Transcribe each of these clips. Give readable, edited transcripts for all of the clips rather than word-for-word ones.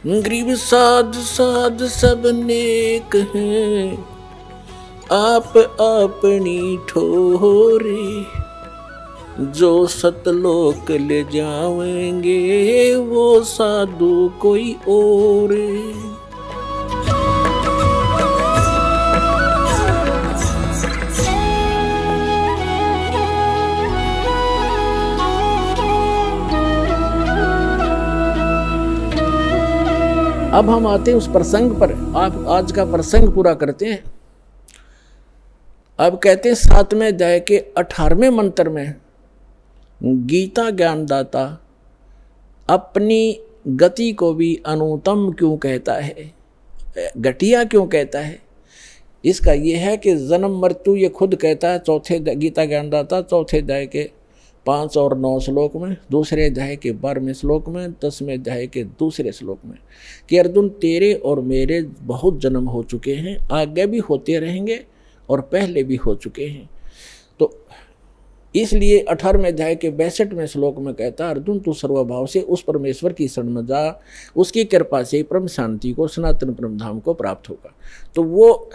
गरीब साध साध सब नेक हैं, आप अपनी ठोरे, जो सतलोक ले जाएंगे वो साधु कोई और। अब हम आते हैं उस प्रसंग पर। आप आज का प्रसंग पूरा करते हैं। अब कहते हैं 7वें अध्याय के 18वें मंत्र में गीता ज्ञानदाता अपनी गति को भी अनुत्तम क्यों कहता है, घटिया क्यों कहता है। इसका यह है कि जन्म मृत्यु ये खुद कहता है चौथे गीता ज्ञानदाता चौथे अध्याय के 5 और 9 श्लोक में, दूसरे अध्याय के 12वें श्लोक में, 10वें अध्याय के दूसरे श्लोक में कि अर्जुन तेरे और मेरे बहुत जन्म हो चुके हैं, आगे भी होते रहेंगे और पहले भी हो चुके हैं। तो इसलिए 18वें अध्याय के 62वें श्लोक में कहता अर्जुन तू सर्वभाव से उस परमेश्वर की शरण में जा, उसकी कृपा से परम शांति को सनातन परम धाम को प्राप्त होगा। तो वो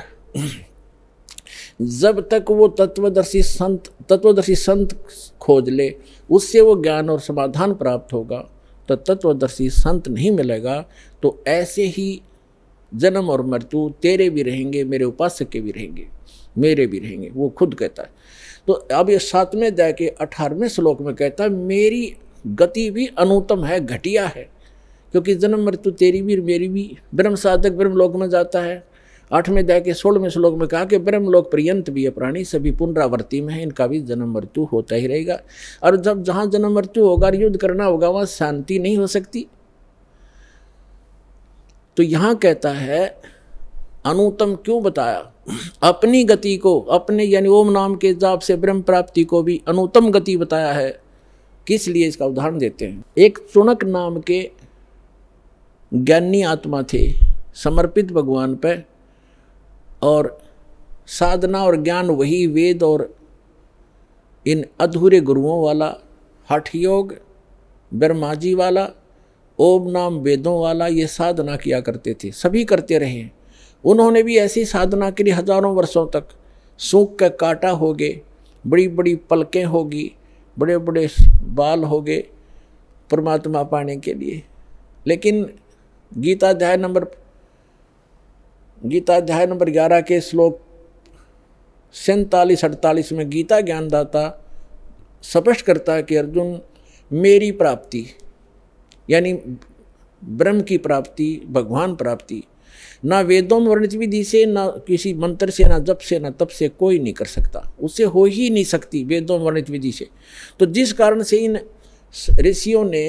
जब तक वो तत्वदर्शी संत खोज ले, उससे वो ज्ञान और समाधान प्राप्त होगा। तो तत्वदर्शी संत नहीं मिलेगा तो ऐसे ही जन्म और मृत्यु तेरे भी रहेंगे, मेरे उपासक के भी रहेंगे, मेरे भी रहेंगे, वो खुद कहता है। तो अब ये 7वें अध्याय के 18वें श्लोक में कहता है मेरी गति भी अनुत्तम है, घटिया है, क्योंकि जन्म मृत्यु तेरी भी मेरी भी। ब्रह्म साधक ब्रह्मलोक में जाता है। 8वें अध्याय के 16वें श्लोक में कहा कि ब्रह्मलोक पर्यंत भी ये प्राणी सभी पुनरावृत्ति में है, इनका भी जन्म मृत्यु होता ही रहेगा। और जब जहाँ जन्म मृत्यु होगा, युद्ध करना होगा, वहाँ शांति नहीं हो सकती। तो यहाँ कहता है अनुत्तम क्यों बताया, अपनी गति को, अपने यानी ओम नाम के जाप से ब्रह्म प्राप्ति को भी अनुत्तम गति बताया है। किस लिए, इसका उदाहरण देते हैं। एक चुनक नाम के ज्ञानी आत्मा थे, समर्पित भगवान पे, और साधना और ज्ञान वही वेद और इन अधूरे गुरुओं वाला, हठ योग ब्रह्मा जी वाला, ओम नाम वेदों वाला, ये साधना किया करते थे, सभी करते रहे। उन्होंने भी ऐसी साधना के लिए हजारों वर्षों तक सूख के काटा होगे, बड़ी बड़ी पलकें होगी, बड़े बड़े बाल होगे परमात्मा पाने के लिए। लेकिन गीता अध्याय नंबर 11 के श्लोक 47-48 में गीता ज्ञानदाता स्पष्ट करता है कि अर्जुन मेरी प्राप्ति यानी ब्रह्म की प्राप्ति, भगवान प्राप्ति ना वेदों में वर्णित विधि से, ना किसी मंत्र से, ना जप से, ना तप से कोई नहीं कर सकता, उससे हो ही नहीं सकती वेदों में वर्णित विधि से। तो जिस कारण से इन ऋषियों ने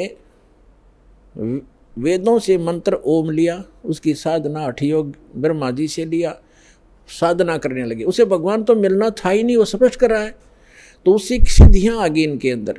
वेदों से मंत्र ओम लिया, उसकी साधना हठ योग ब्रह्मा जी से लिया, साधना करने लगे। उसे भगवान तो मिलना था ही नहीं, वो स्पष्ट कर रहा है। तो उससे सिद्धियां आ गई इनके अंदर,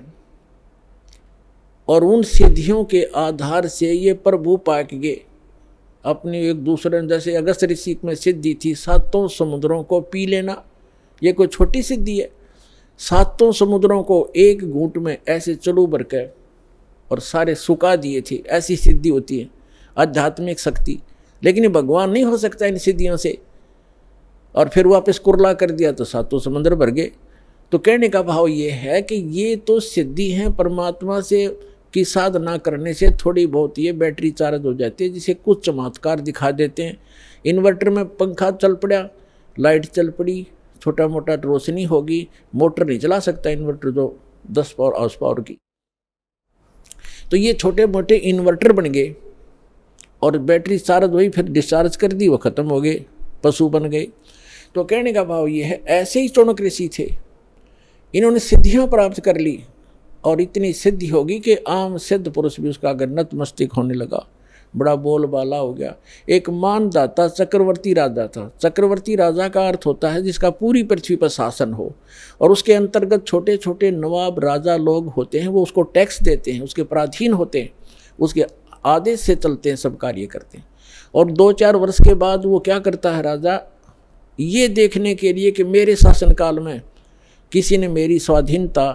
और उन सिद्धियों के आधार से ये प्रभु पाक गए अपने एक दूसरे। जैसे अगस्त ऋषि में सिद्धि थी 7 समुद्रों को पी लेना, ये कोई छोटी सिद्धि है। 7 समुद्रों को एक घूंट में ऐसे चलू भर के और सारे सुखा दिए थे, ऐसी सिद्धि होती है आध्यात्मिक शक्ति। लेकिन ये भगवान नहीं हो सकता इन सिद्धियों से। और फिर वापस कुरला कर दिया तो 7 समुद्र भर गए। तो कहने का भाव ये है कि ये तो सिद्धि है परमात्मा से की साधना करने से थोड़ी बहुत ये बैटरी चार्ज हो जाती है, जिसे कुछ चमत्कार दिखा देते हैं। इन्वर्टर में पंखा चल पड़ा, लाइट चल पड़ी, छोटा मोटा रोशनी होगी, मोटर नहीं चला सकता इन्वर्टर जो 10 हाउस पावर की। तो ये छोटे मोटे इन्वर्टर बन गए और बैटरी चार्ज हुई, फिर डिस्चार्ज कर दी, वो खत्म हो गए, पशु बन गए। तो कहने का भाव ये है, ऐसे ही चौनक ऋषि थे, इन्होंने सिद्धियां प्राप्त कर ली और इतनी सिद्धि होगी कि आम सिद्ध पुरुष भी उसका अगर नतमस्तक होने लगा, बड़ा बोलबाला हो गया। एक मानदाता चक्रवर्ती राजा था। चक्रवर्ती राजा का अर्थ होता है जिसका पूरी पृथ्वी पर शासन हो, और उसके अंतर्गत छोटे छोटे नवाब राजा लोग होते हैं, वो उसको टैक्स देते हैं, उसके पराधीन होते हैं, उसके आदेश से चलते हैं, सब कार्य करते हैं। और 2-4 वर्ष के बाद वो क्या करता है राजा, ये देखने के लिए कि मेरे शासनकाल में किसी ने मेरी स्वाधीनता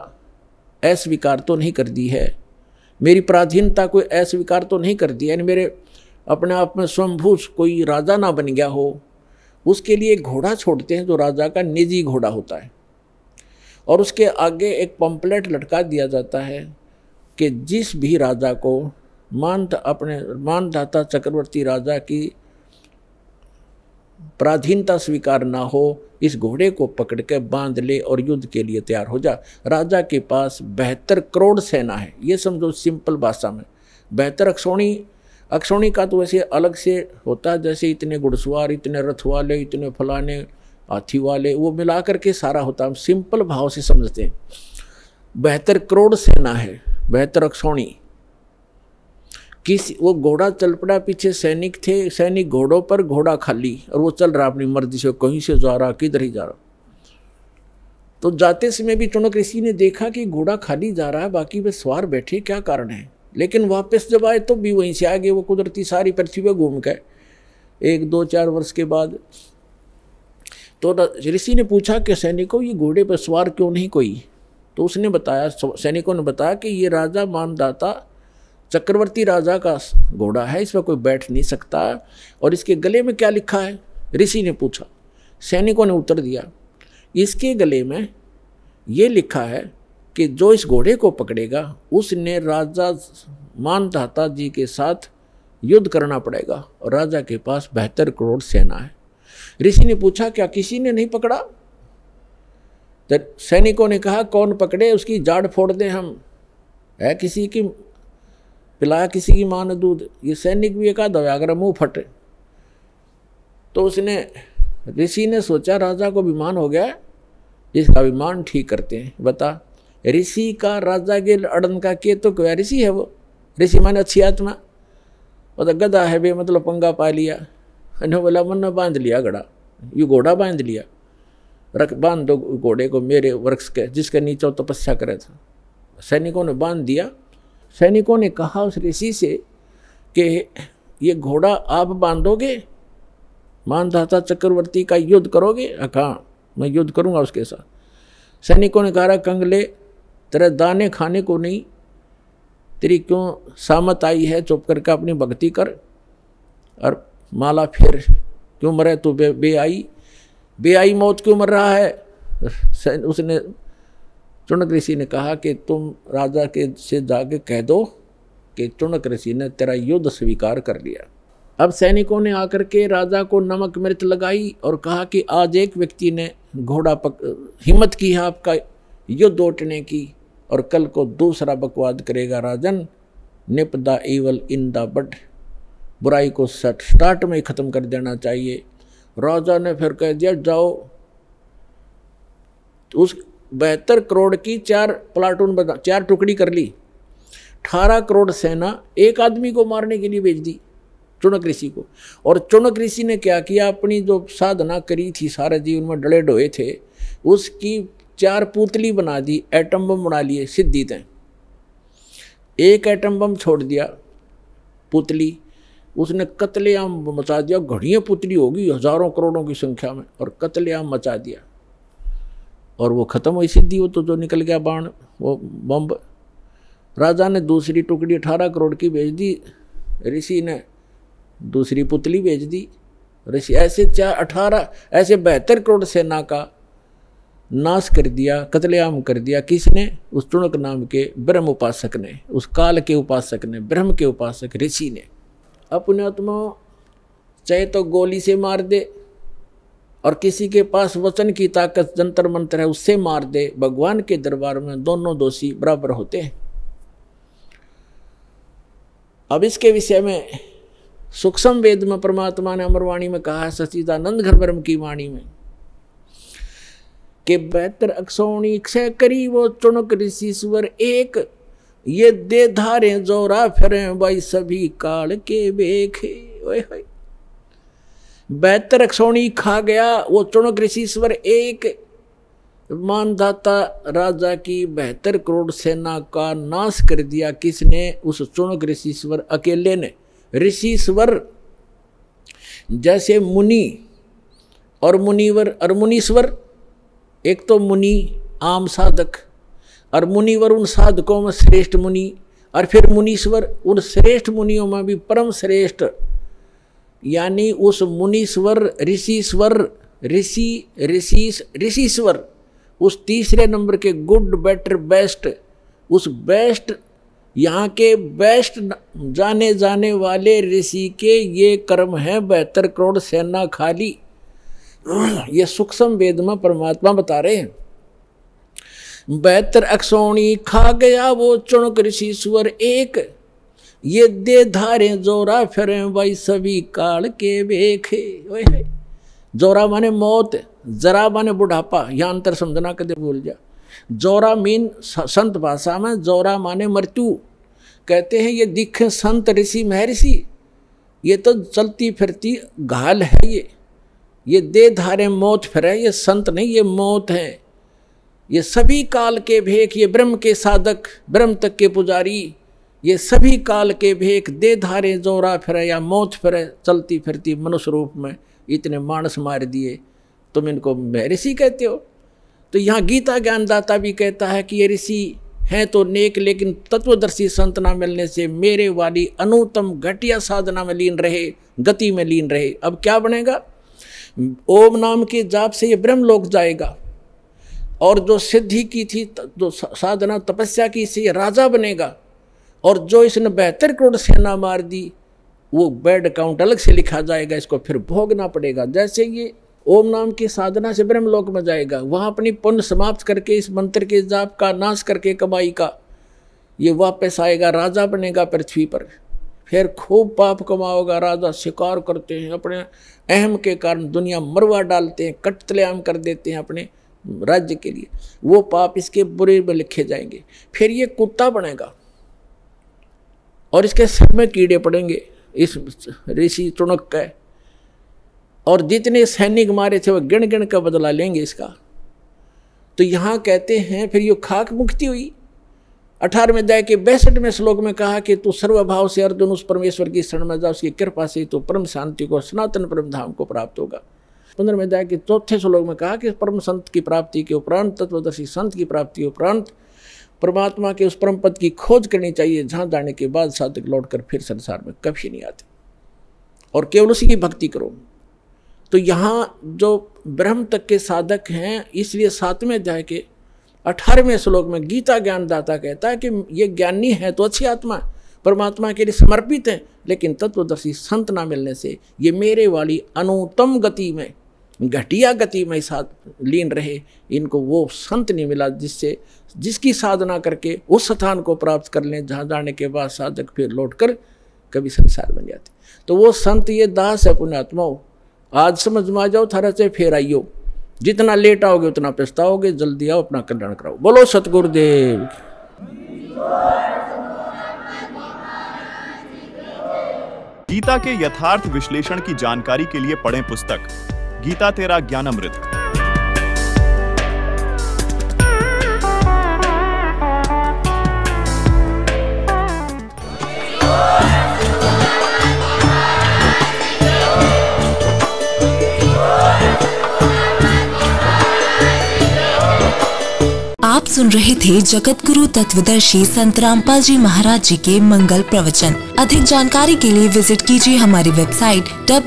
अस्वीकार तो नहीं कर दी है, मेरी पराधीनता कोई अस्वीकार तो नहीं कर दी है, यानी मेरे अपने आप में स्वयंभू कोई राजा ना बन गया हो, उसके लिए एक घोड़ा छोड़ते हैं जो राजा का निजी घोड़ा होता है, और उसके आगे एक पंपलेट लटका दिया जाता है कि जिस भी राजा को अपने मानधाता चक्रवर्ती राजा की पराधीनता स्वीकार ना हो, इस घोड़े को पकड़ के बांध ले और युद्ध के लिए तैयार हो जा। राजा के पास 72 करोड़ सेना है, ये समझो सिंपल भाषा में। 72 अक्षौणी का तो वैसे अलग से होता है, जैसे इतने घुड़सवार, इतने रथ वाले, इतने फलाने हाथी वाले, वो मिला करके सारा होता है, हम सिंपल भाव से समझते हैं। 72 करोड़ सेना है, 72 अक्षौणी। वो घोड़ा चल पड़ा, पीछे सैनिक थे, सैनिक घोड़ों पर, घोड़ा खाली, और वो चल रहा अपनी मर्जी से, कहीं से जा रहा, किधर ही जा रहा। तो जाते समय भी चुनक ऋषि ने देखा कि घोड़ा खाली जा रहा है, बाकी वे सवार बैठे, क्या कारण है। लेकिन वापस जब आए तो भी वहीं से आगे वो कुदरती सारी पृथ्वी पे घूम गए। 1, 2, 4 वर्ष के बाद तो ऋषि ने पूछा कि सैनिकों ये घोड़े पर सवार क्यों नहीं कोई। तो उसने बताया, सैनिकों ने बताया कि ये राजा मानदाता चक्रवर्ती राजा का घोड़ा है, इस पर कोई बैठ नहीं सकता। और इसके गले में क्या लिखा है, ऋषि ने पूछा। सैनिकों ने उत्तर दिया, इसके गले में ये लिखा है कि जो इस घोड़े को पकड़ेगा उसने राजा मानधाता जी के साथ युद्ध करना पड़ेगा, और राजा के पास 72 करोड़ सेना है। ऋषि ने पूछा, क्या किसी ने नहीं पकड़ा। तो सैनिकों ने कहा, कौन पकड़े, उसकी जाड़ फोड़ दें हम, है किसी की पिलाया किसी की मां ने दूध। ये सैनिक भी एक आधा अगर मुंह फटे। तो उसने ऋषि ने सोचा राजा को अभिमान हो गया, इसका अभिमान ठीक करते हैं। बता, ऋषि का राजा के अड़न का के तो क्या ऋषि है वो, ऋषि माने अच्छी आत्मा, वो तो गधा है बे, मतलब पंगा पा लिया। बोला मन बांध लिया घड़ा, ये घोड़ा बांध लिया, रख बांध दो घोड़े को मेरे वृक्ष के जिसके नीचे तपस्या करे था। सैनिकों ने बांध दिया। सैनिकों ने कहा उस ऋषि से कि ये घोड़ा आप बांधोगे, मानधाता चक्रवर्ती का युद्ध करोगे। कहा मैं युद्ध करूंगा उसके साथ। सैनिकों ने कहा, कंगले तेरे दाने खाने को नहीं, तेरी क्यों सामत आई है, चुप करके अपनी भक्ति कर और माला फेर, क्यों मरे तू बेआई मौत क्यों मर रहा है। उसने चुनक ऋषि ने कहा कि तुम राजा के से जाके कह दो कि चुनक ऋषि ने तेरा युद्ध स्वीकार कर लिया। अब सैनिकों ने आकर के राजा को नमक मिर्च लगाई और कहा कि आज एक व्यक्ति ने हिम्मत की है आपका युद्ध उठने की, और कल को दूसरा बकवाद करेगा। Rajan, nip the evil in the bud, बुराई को स्टार्ट में ही खत्म कर देना चाहिए। राजा ने फिर कह दिया जाओ। उस 72 करोड़ की 4 प्लाटून 4 टुकड़ी कर ली। 18 करोड़ सेना एक आदमी को मारने के लिए भेज दी, चुनक ऋषि को। और चुनक ऋषि ने क्या किया, अपनी जो साधना करी थी, सारे जीवन में डले डोए थे, उसकी 4 पुतली बना दी, एटम बम बना लिए सिद्धि तय। एक एटम बम छोड़ दिया पुतली, उसने कत्लेआम मचा दिया। घड़ियाँ पुतली होगी हजारों करोड़ों की संख्या में, और कत्लेआम मचा दिया। और वो खत्म हुई सिद्धि, वो तो जो निकल गया बाण, वो बम। राजा ने दूसरी टुकड़ी 18 करोड़ की भेज दी, ऋषि ने दूसरी पुतली भेज दी। ऋषि ऐसे 72 करोड़ सेना का नाश कर दिया, कत्लेआम कर दिया। किसने? उस चुनक नाम के ब्रह्म उपासक ने, उस काल के उपासक ने, ब्रह्म के उपासक ऋषि ने। अपने आत्मा चाहे तो गोली से मार दे, और किसी के पास वचन की ताकत जंतर मंत्र है उससे मार दे, भगवान के दरबार में दोनों दोषी बराबर होते हैं। अब इसके विषय में सूक्ष्म वेद में परमात्मा ने अमरवाणी में कहा है, सच्चिदानंद घन ब्रह्म की वाणी में, कि 72 अक्षौणी क्षय करी वो चुनक ऋषिश्वर एक, ये दे धारे जोरा फिरे भाई सभी काल के बेखे। 72 अक्षौणी खा गया वो चुनक ऋषिश्वर एक। मानधाता राजा की 72 करोड़ सेना का नाश कर दिया। किसने? उस चुनक ऋषिश्वर अकेले ने। ऋषिश्वर जैसे मुनि और मुनिवर और मुनीश्वर, एक तो मुनि आम साधक, और मुनिवर उन साधकों में श्रेष्ठ मुनि, और फिर मुनीश्वर उन श्रेष्ठ मुनियों में भी परम श्रेष्ठ यानी उस मुनीश्वर ऋषीश्वर उस तीसरे नंबर के गुड बेटर बेस्ट, उस बेस्ट यहाँ के बेस्ट जाने जाने वाले ऋषि के ये कर्म है 72 करोड़ सेना खाली। ये सूक्ष्म वेद में परमात्मा बता रहे हैं। 72 अक्षौणी खा गया वो चुणक ऋषिश्वर एक, ये दे धारे जोरा फिरे भाई सभी काल के बेखे। जोरा माने मौत, जरा माने बुढ़ापा, यहाँ अंतर समझना कदे भूल जा। जोरा मीन संत भाषा में जोरा माने मृत्यु। कहते हैं ये दिखे संत ऋषि महर्षि, ये तो चलती फिरती घाल है। ये दे धारे मौत फिरे, ये संत नहीं, ये मौत है। ये सभी काल के भेख, ये ब्रह्म के साधक, ब्रह्म तक के पुजारी, ये सभी काल के भेख दे धारे जोरा फिरे या मौत फिरे चलती फिरती मनुष्य रूप में, इतने मानस मार दिए, तुम इनको ऋषि कहते हो। तो यहाँ गीता ज्ञानदाता भी कहता है कि ये ऋषि हैं तो नेक, लेकिन तत्वदर्शी संत ना मिलने से मेरे वाली अनुत्तम घटिया साधना में लीन रहे, गति में लीन रहे। अब क्या बनेगा? ओम नाम के जाप से ये ब्रह्मलोक जाएगा, और जो सिद्धि की थी, जो साधना तपस्या की, से ये राजा बनेगा। और जो इसने 72 करोड़ सेना मार दी, वो बैड अकाउंट अलग से लिखा जाएगा, इसको फिर भोगना पड़ेगा। जैसे ये ओम नाम की साधना से ब्रह्मलोक में जाएगा, वहाँ अपनी पुण्य समाप्त करके इस मंत्र के जाप का नाश करके कमाई का ये वापस आएगा, राजा बनेगा पृथ्वी पर। फिर खूब पाप कमाओगा। राजा शिकार करते हैं, अपने अहम के कारण दुनिया मरवा डालते हैं, कत्लेआम कर देते हैं अपने राज्य के लिए, वो पाप इसके बुरे में लिखे जाएंगे। फिर ये कुत्ता बनेगा और इसके सिर में कीड़े पड़ेंगे इस ऋषि चुणक का, और जितने सैनिक मारे थे वो गिन गिन का बदला लेंगे इसका। तो यहाँ कहते हैं फिर ये खाक मुक्ति हुई। 18वें अध्याय के 62वें श्लोक में कहा कि तू सर्वभाव से अर्जुन उस परमेश्वर की शरण में जा, उसकी कृपा से तो परम शांति को, सनातन परम धाम को प्राप्त होगा। 15वें अध्याय के 4थे श्लोक में कहा कि परम संत की प्राप्ति के उपरांत, तत्वदर्शी संत की प्राप्ति के उपरांत परमात्मा के उस परम पद की खोज करनी चाहिए, जहाँ जाने के बाद साधक लौटकर फिर संसार में कभी नहीं आते, और केवल उसी की भक्ति करो। तो यहाँ जो ब्रह्म तक के साधक हैं, इसलिए 7वें अध्याय के 18वें श्लोक में गीता ज्ञानदाता कहता है कि ये ज्ञानी है तो अच्छी आत्मा, परमात्मा के लिए समर्पित है, लेकिन तत्वदर्शी संत ना मिलने से ये मेरे वाली अनुत्तम गति में, घटिया गति में साथ लीन रहे। इनको वो संत नहीं मिला जिसकी साधना करके उस स्थान को प्राप्त कर लें, जहाँ जाने के बाद साधक फिर लौटकर कभी संसार बन जाते। तो वो संत ये दास है पुण्यात्माओं, आज समझ में आ जाओ, थारा से फिर आइयो। जितना लेट आओगे उतना पछताओगे, जल्दी आओ, अपना कल्याण कराओ। बोलो सतगुरुदेव। गीता के यथार्थ विश्लेषण की जानकारी के लिए पढ़ें पुस्तक गीता तेरा ज्ञानामृत। आप सुन रहे थे जगत गुरु तत्वदर्शी संत रामपाल जी महाराज जी के मंगल प्रवचन। अधिक जानकारी के लिए विजिट कीजिए हमारी वेबसाइट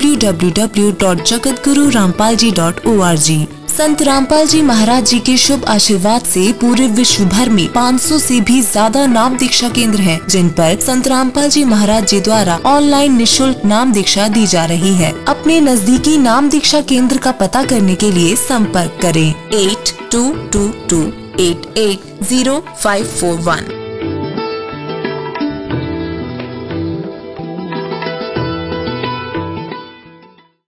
www.jagatgururampalji.org। संत रामपाल जी महाराज जी के शुभ आशीर्वाद से पूरे विश्व भर में 500 से भी ज्यादा नाम दीक्षा केंद्र हैं, जिन पर संत रामपाल जी महाराज जी द्वारा ऑनलाइन निःशुल्क नाम दीक्षा दी जा रही है। अपने नजदीकी नाम दीक्षा केंद्र का पता करने के लिए संपर्क करें 8222880541।